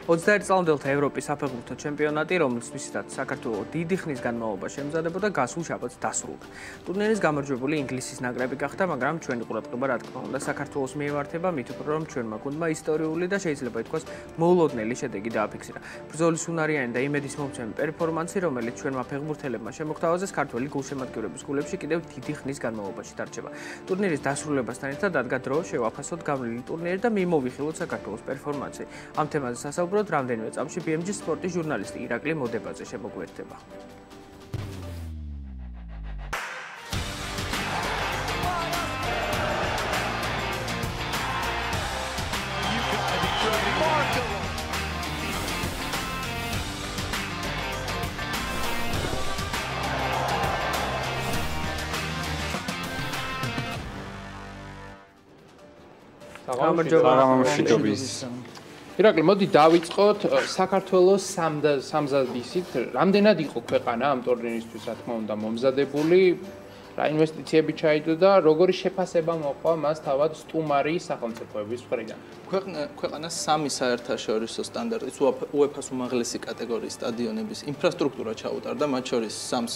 21 წლამდელთა ევროპის საფეხბურთო ჩემპიონატი, რომელიც მისდაც საქართველოს დიდი ხნის განმავლობაში ემზადებოდა, გასულ შაბათს დასრულდა. ტურნირის გამარჯვებული ინგლისის ნაკრები გახდა, მაგრამ ჩვენი ყურადღება რა თქმა უნდა საქართველოს მიემართება, მით უფრო რომ ჩვენმა გუნდმა ისტორიული და შეიძლება ითქვას მოულოდნელი შედეგი დააფიქსირა. ბრძოლის უნარიანი და იმედის მომცემი პერფორმანსი, რომელიც ჩვენმა ფეხბურთელებმა შემოგთავაზეს, ქართველი გულშემატკივრების გულებში კიდევ დიდი ხნის განმავლობაში დარჩება. ტურნირის დასრულებასთან ერთად დადგა დრო შევაფასოთ გავლილი ტურნირი და მიმოვიხილოთ საქართველოს პერფორმანსი. ამ თემაზე სასაუბრად რამდენიმე წამში BMG სპორტის ჟურნალისტი ირაკლი მოდებაძე შემოგვიერთდება. ირაკლი, მოდი დავიწყოთ საქართველოს სამზადისით. რამდენად იყო ქვეყანა ამ ტურნირისთვის, რა თქმა უნდა, მომზადებული, რა ინვესტიციები ჩაიდო და როგორი შეფასება მოყვა მას თავად სტუმარი სახელმწიფოების მხრიდან? ქვეყანას სამი საერთაშორისო სტანდარტის UEFA-ს უმაღლესი კატეგორიის სტადიონების ინფრასტრუქტურა ჩაუტარდა, მათ შორის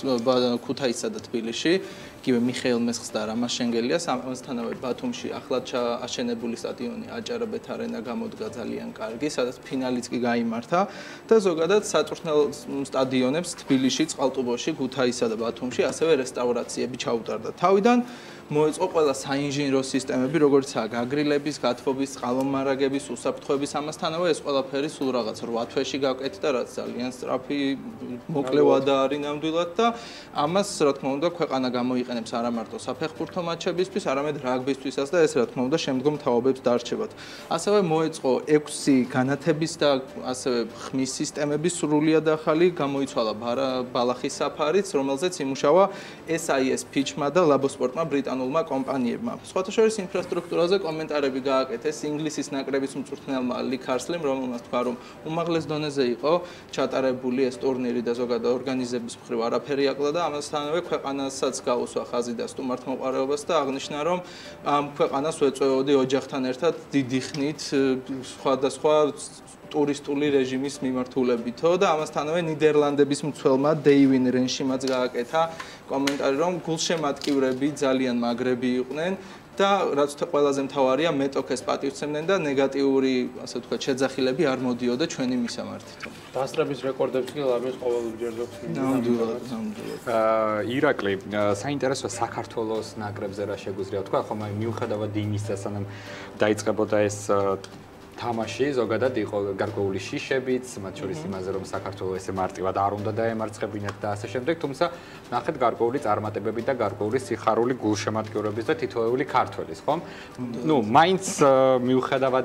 ქუთაისსა და თბილისში, იგივე მიხეილ მესხს და რამაზ შენგელიას, ამასთანავე ბათუმში ახლად აშენებული სტადიონი აჭარაბეთ არენა გამოდგა ძალიან კარგი, სადაც ფინალიც კი გაიმართა და ზოგადად საწვრთნელო სტადიონებს თბილისში, წყალტუბოში, ქუთაისსა და ბათუმში ასევე რესტავრაციები ჩაუტარდა. თავიდან მოეწყო ყველა საინჟინრო სისტემები, როგორიცაა გაგრილების, გათბობის, წყალმომარაგების, უსაფრთხოების, ამასთანავე ეს ყველაფერი სულ რაღაც 8 თვეში გავკეთდა, რაც ძალიან სწრაფი მოკლევადა არის ნამდვილად და ამას რა თქმა უნდა ქვეყანა გამოიყენებს არა მარტო საფეხბურთო მატჩებისთვის, არამედ რაგბისთვისაც და ეს რა თქმა უნდა შემდგომ თაობებს დარჩებათ. ასევე მოეწყო 6 განათების და ასევე ხმის სისტემები სრულიად ახალი, გამოიცვალა ბალახის საფარიც, რომელზეც იმუშავა SIS Pitch-მა და ლაბოსპორტმა ბრიტანულმა კომპანიებმა. სხვათა შორის ინფრასტრუქტურაზე კომენტარები გააკეთეს ინგლისის ნაკრების მწვრთნელმა ლი ქარსლიმ, რომელმაც თქვა, რომ უმაღლეს დონეზე იყო ჩატარებული ეს ტურნირი და ზოგადად ორგანიზების მხრივ არაფერი აკლა და ამასთანავე ქვეყანასაც გაუსვა ხაზი და სტუმართმოყვარეობას და აღნიშნა, რომ ამ ქვეყანას ვეწვევოდი ოჯახთან ერთად დიდი ხნით სხვადასხვა ტურისტული რეჟიმის მიმართულებითო და ამასთანავე ნიდერლანდების მცველმა დეივინ რენშიმაც გააკეთა კომენტარი, რომ გულშემატკივრები ძალიან მაგრები იყვნენ და რაც ყველაზე მთავარია, მეტოქეს პატივცემდნენ და ნეგატიური, ასე ვთქვათ, შეძახილები არ მოდიოდა ჩვენი მისამართით. დასწრების რეკორდებს კი ლამის ყოველდღიურ ჯერდობს. ნამდვილად. ირაკლი, საინტერესოა საქართველოს ნაკრებზე რა შეგვიძლია თქვა, ხომ აი მიუხედავად იმისა, სანამ დაიწყებოდა ეს თამაში, ზოგადად იყო გარკვეული შიშებიც, მათ შორის იმაზე, რომ საქართველოს ესე მარტივად არ უნდა დაემარცხებინათ და ასე შემდეგ, თუმცა ნახეთ გარკვეული წარმატებები და გარკვეული სიხარული გულშემატკივრების და თითოეული ქართველის, ხომ? ნუ, მაინც მიუხედავად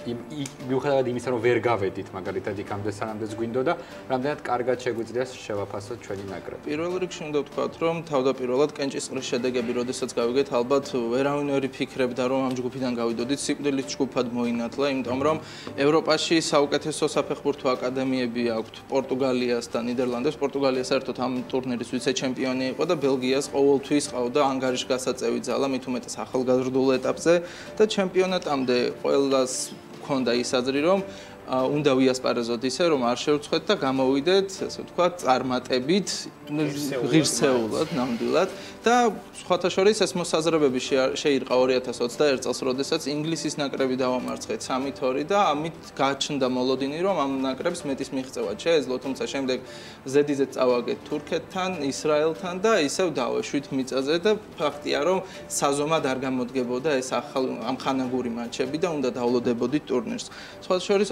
იმისა, რომ ვერ გავედით, მაგალითად იქამდე სანამდეც გვინდოდა, რამდენად კარგად შეგვიძლია შევაფასოთ ჩვენი ნაკრები. პირველ რიგში უნდა ვთქვათ, რომ თავდაპირველად კენჭისყრის შედეგები, როდესაც გავიგეთ, ალბათ ვერავინ ვერ იფიქრებდა, რომ ამ ჯგუფიდან გავიდოდით, სიკვდილის ჯგუფად მოინათლა, იმიტომ რომ ევროპაში საუკეთესო საფეხბურთო აკადემიები აქვთ პორტუგალიას და ნიდერლანდებს. პორტუგალია საერთოდ ამ ტურნირის ვიცე-ჩემპიონი იყო და ბელგიას ყოველთვის ყავდა ანგარიშ გასაწევი ძალა, მით უმეტეს ახალგაზრდულ ეტაპზე და ჩემპიონატამდე ყველას ჰქონდა ის აზრი, რომ უნდა ვიასპარეზოთ ისე, რომ არ შევწყვეთ და გამოვიდეთ, ასე ვთქვათ, წარმატებით, ღირსეულად, ნამდვილად და სხვათა შორის ეს მოსაზრებები შეირყა 2021 წელს, როდესაც ინგლისის ნაკრები დავამარცხეთ 3-2 და ამით გაჩნდა მოლოდინი, რომ ამ ნაკრებს მეტის მიღწევა შეეძლო, თუმცა შემდეგ ზედიზედ წავაგეთ თურქეთთან, ისრაელთან და ისევ დავეშვით მიწაზე და ფაქტია, რომ საზომად არ გამოდგებოდა ეს ამხანაგური მატჩები და უნდა დავლოდებოდით ტურნირს. სხვათა შორის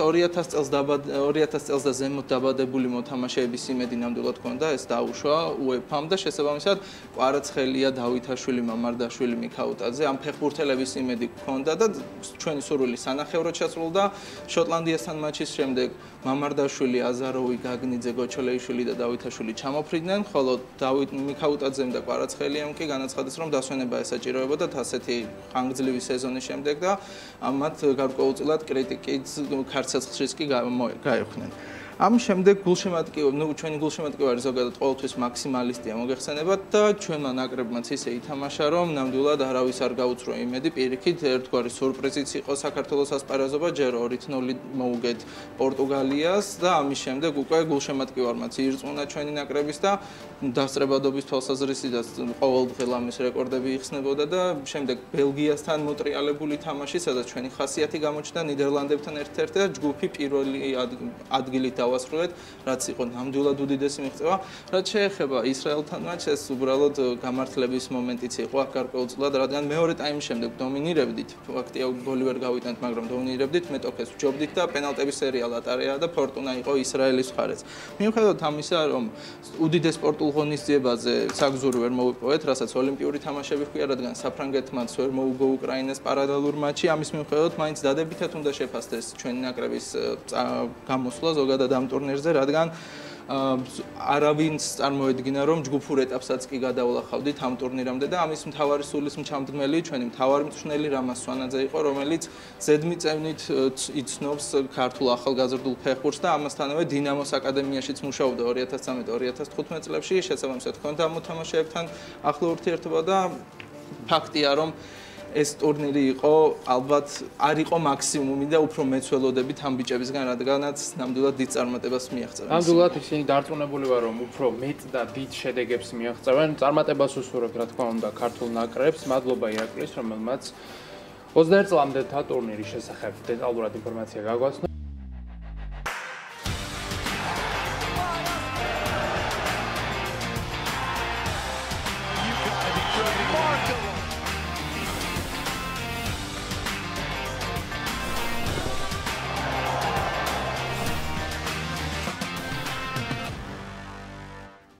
2000 წელს და ზემოთ დაბადებული მოთამაშეების იმედი ნამდვილად ჰქონდა, ეს დაუშვა UEFA-მ და შესაბამისად კვარაცხელია, დავითაშვილი, მამარდაშვილი, მიქაუტაძე ამ ფეხბურთელების იმედი ჰქონდა და ჩვენი სურვილი სანახევროდ შესრულდა. შოტლანდიასთან მატჩის შემდეგ მამარდაშვილი, აზაროვი, გაგნიძე, გოჩოლეიშვილი და დავითაშვილი ჩამოფრიდნენ, ხოლო მიქაუტაძემ და კვარაცხელიამ კი განაცხადეს, რომ დასვენება ესაჭიროებოდათ ასეთი ხანგრძლივი სეზონის შემდეგ და ამათ გარკვეულწილად კრიტიკით ქარცეცხლშიც კი გაიხდნენ. ამის შემდეგ გულშემატკივარი, ჩვენი გულშემატკივარი ზოგადად ყოველთვის მაქსიმალისტია მოგეხსენებათ და ჩვენმა ნაკრებმაც ისე ითამაშა, რომ ნამდვილად არავის არ გაუწრო იმედი, პირიქით ერთგვარი სურპრიზიც იყო საქართველოს ასპარეზობა, ჯერ 2-0 მოუგეთ პორტუგალიას და ამის შემდეგ უკვე გულშემატკივარმაც ირწმუნა ჩვენი ნაკრების და დასწრებადობის თვალსაზრისით ყოველდღე ამის რეკორდები იხსნებოდა და შემდეგ ბელგიასთან მოტრიალებული თამაში, სადაც ჩვენი ხასიათი გამოჩნდა ნიდერლანდებთან ერთ-ერთი და ჯგუფი პირველი ადგილით დავასრულეთ, რაც იყო ნამდვილად უდიდესი მიღწევა. რაც შეეხება ისრაელთან მატჩს, ეს უბრალოდ გამართლების მომენტიც იყო აქ გარკვეულწილად, რადგან მეორე ტაიმის შემდეგ დომინირებდით, ფაქტია გოლი ვერ გავიტანთ, მაგრამ დომინირებდით, მეტოქეს ვჯობდით და პენალტების სერია ლატარია და ფორტუნა იყო ისრაელის მხარეც. მიუხედავად ამისა, რომ უდიდეს სპორტულ ღონისძიებაზე საგზური ვერ მოვიპოვეთ, რასაც ოლიმპიური თამაშები ჰქვია, რადგან საფრანგეთმაც ვერ მოუგო უკრაინას პარალელურ მატჩი, ამის მიუხედავად მაინც დადებითად უნდა შეფასდეს ჩვენი ნაკრების გამოსვლა ზოგადად ამ ტურნირზე, რადგან არავინც წარმოედგინა, რომ ჯგუფურ ეტაპსაც კი გადავლახავდით ამ ტურნირამდე და ამის მთავარი სულისმჩამდგმელი ჩვენი მთავარი მწვრთნელი რამაზ სვანაძე იყო, რომელიც ზედმიწევნით იცნობს ქართულ ახალგაზრდულ ფეხბურთს და ამასთანავე დინამოს აკადემიაშიც მუშაობდა 2013-2015 წლებში, შესაბამისად ჰქონდა ამ მოთამაშეებთან ახლო ურთიერთობა და ფაქტია, რომ ეს ტურნირი იყო ალბათ არ იყო მაქსიმუმი და უფრო მეც ველოდებით ამ ბიჭებისგან, რადგანაც ნამდვილად დიდ წარმატებას მიაღწევენ. ნამდვილად ისინი დარწმუნებული ვარ, რომ უფრო მეტ და დიდ შედეგებს მიაღწევენ. წარმატებას უსურვებ, რა თქმა უნდა, ქართულ ნაკრებს. მადლობა ირაკლის, რომელმაც 21 წლამდე ტურნირის შესახებ დეტალურად ინფორმაცია გაგვაცნო.